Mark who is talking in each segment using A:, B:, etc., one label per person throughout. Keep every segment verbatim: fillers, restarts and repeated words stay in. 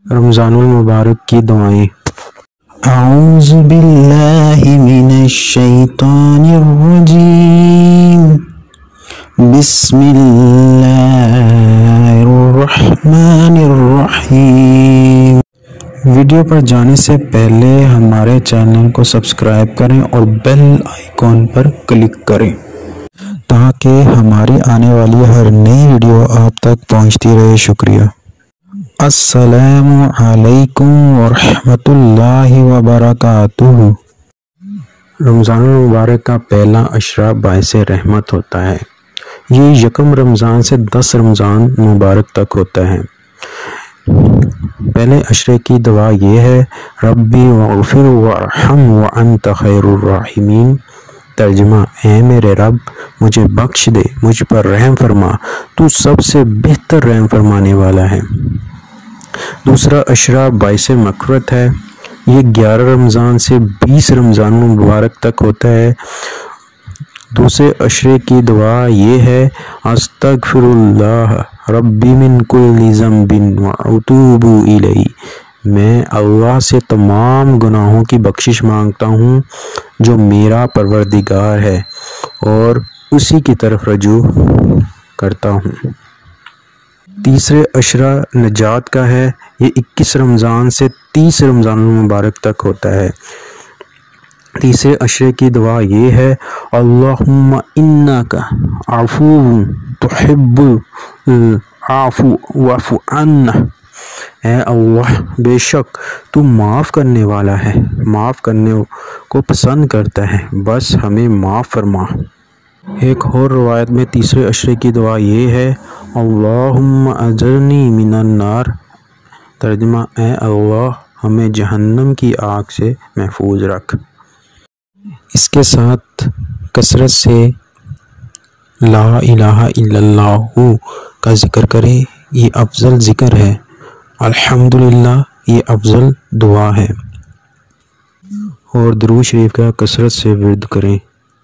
A: رمضان المبارک کی دعائیں۔
B: اعوذ باللہ من الشیطان الرجیم، بسم اللہ الرحمن الرحیم۔ ویڈیو پر جانے سے پہلے ہمارے چینل کو سبسکرائب کریں اور بیل آئیکن پر کلک کریں تاکہ ہماری آنے والی ہر نئی ویڈیو آپ تک پہنچتی رہے۔ شکریہ۔ السلام علیکم ورحمۃ اللہ وبرکاتہ۔
A: رمضان المبارک کا پہلا عشرہ باعث رحمت ہوتا ہے۔ یہ یکم رمضان سے دس رمضان مبارک تک ہوتا ہے۔ پہلے عشرے کی دعا یہ ہے، ربی واغفر وارحم وانت خیر الراحمین۔ ترجمہ، اے میرے رب مجھے بخش دے، مجھ پر رحم فرما، تو سب سے بہتر رحم فرمانے والا ہے۔ دوسرا عشرہ باعث مغفرت ہے۔ یہ گیارہ رمضان سے بیس رمضان مبارک تک ہوتا ہے۔ دوسرے عشرے کی دعا یہ ہے، استغفر اللہ ربی من کل ذنب واتوب الیہ۔ میں اللہ سے تمام گناہوں کی بخشش مانگتا ہوں جو میرا پروردگار ہے اور اسی کی طرف رجوع کرتا ہوں۔ تیسرے عشرہ نجات کا ہے۔ یہ اکیس رمضان سے تیس رمضان مبارک تک ہوتا ہے۔ تیسرے عشرے کی دعا یہ ہے، اللہم انک عفو تحب العفو واعف عنا۔ اے اللہ بے شک تو معاف کرنے والا ہے، معاف کرنے کو پسند کرتا ہے، بس ہمیں معاف فرما۔ ایک اور روایت میں تیسرے عشرے کی دعا یہ ہے، اللہم اجرنی من النار۔ ترجمہ، اے اللہ ہمیں جہنم کی آگ سے محفوظ رکھ۔ اس کے ساتھ کثرت سے لا الہ الا اللہ کا ذکر کریں، یہ افضل ذکر ہے۔ الحمدللہ یہ افضل دعا ہے۔ اور درود شریف کا کثرت سے ورد کریں۔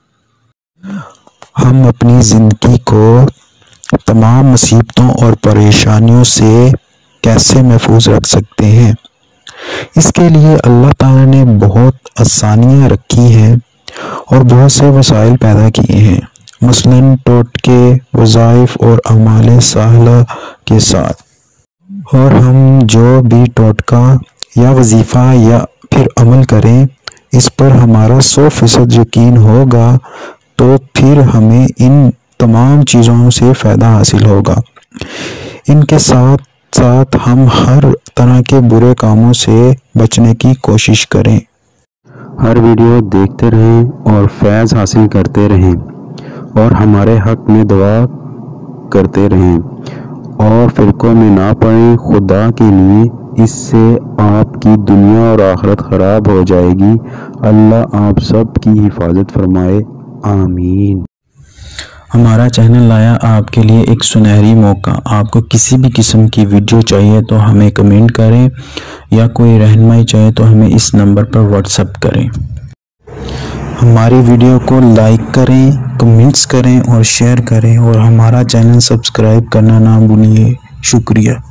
B: ہم اپنی زندگی کو تمام مصیبتوں اور پریشانیوں سے کیسے محفوظ رکھ سکتے ہیں؟ اس کے لیے اللہ تعالیٰ نے بہت آسانیاں رکھی ہیں اور بہت سے وسائل پیدا کیے ہیں، مثلاً ٹوٹکے، وظائف اور اعمال صالحہ کے ساتھ۔ اور ہم جو بھی ٹوٹکا یا وظیفہ یا پھر عمل کریں، اس پر ہمارا سو فیصد یقین ہوگا تو پھر ہمیں ان تمام چیزوں سے فائدہ حاصل ہوگا۔ ان کے ساتھ ساتھ ہم ہر طرح کے برے کاموں سے بچنے کی کوشش کریں۔
A: ہر ویڈیو دیکھتے رہیں اور فیض حاصل کرتے رہیں اور ہمارے حق میں دعا کرتے رہیں اور فرقوں میں نہ پڑیں۔ خدا کے لیے اس سے آپ کی دنیا اور آخرت خراب ہو جائے گی۔ اللہ آپ سب کی حفاظت فرمائے، آمین۔
B: ہمارا چینل لایا آپ کے لیے ایک سنہری موقع۔ آپ کو کسی بھی قسم کی ویڈیو چاہیے تو ہمیں کمنٹ کریں یا کوئی رہنمائی چاہیے تو ہمیں اس نمبر پر واٹس ایپ کریں۔ ہماری ویڈیو کو لائک کریں، کمنٹس کریں اور شیئر کریں اور ہمارا چینل سبسکرائب کرنا نہ بھولیے۔ شکریہ۔